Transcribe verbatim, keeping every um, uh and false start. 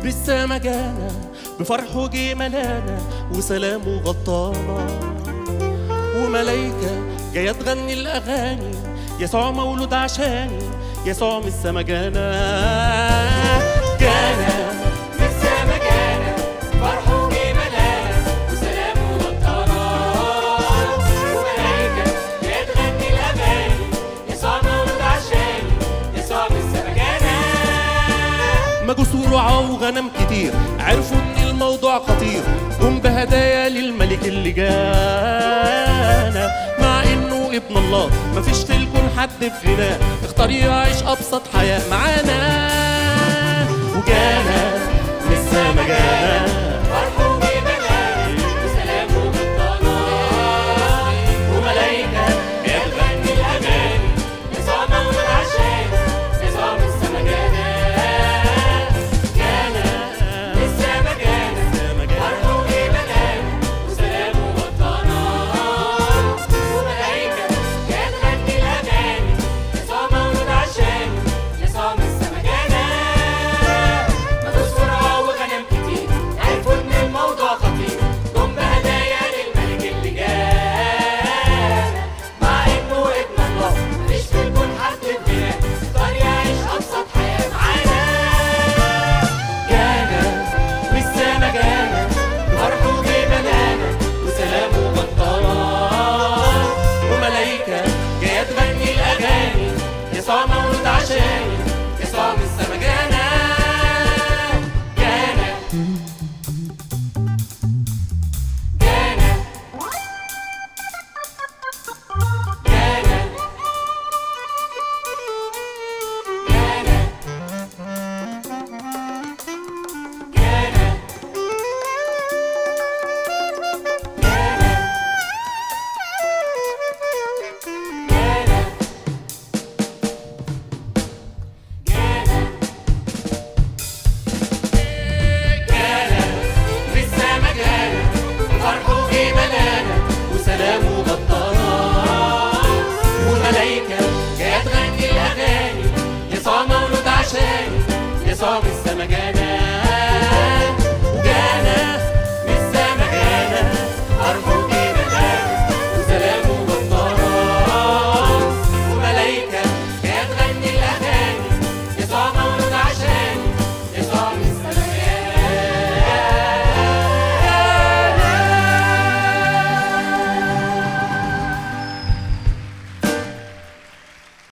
بالسما جانا بفرحه جه ملانا وسلامه غطانا، وملايكة جاية تغني الأغاني يسوع مولود عشاني، يسوع من السما جانا جانا من السما جانا فرحه جه ملانا وسلامه غطانا، وملايكة جاية تغني الأغاني يسوع مولود عشاني، يسوع من السما جانا. مجوس ورعاة وغنم كتير عرفوا ان الموضوع خطير، قوم بهدايا للملك اللي جانا، مع انه ابن الله مفيش في الكون حد في غناه، اختار يعيش ابسط حياة معانا وجانا من السما جانا فرحه جه ملانا وسلامه غطانا، وملايكة جاية تغني الأغاني يسوع مولود عشاني، يسوع من السما جانا جانا من السما جانا فرحه جه ملانا وسلامه غطانا، وملايكة جاية تغني الأغاني يسوع مولود عشاني، يسوع من السما جانا. مجوس ورعاة وغنم كتير عرفوا إن الموضوع خطير، جم بهدايا للملك اللي جانا، مع إنه ابن الله مفيش في الكون حد في غناه، اختار يعيش أبسط حياة معانا. جانا من السما جانا فرحه جه ملانا وسلامه غطانا، وملايكة جاية تغني الأغاني يسوع مولود عشاني، يسوع من السما جانا جانا جانا جانا جانا جانا من السما جانا فرحه جه ملانا وسلامه غطانا، وملايكة جاية تغني الأغاني يسوع مولود عشاني، يسوع من السما جانا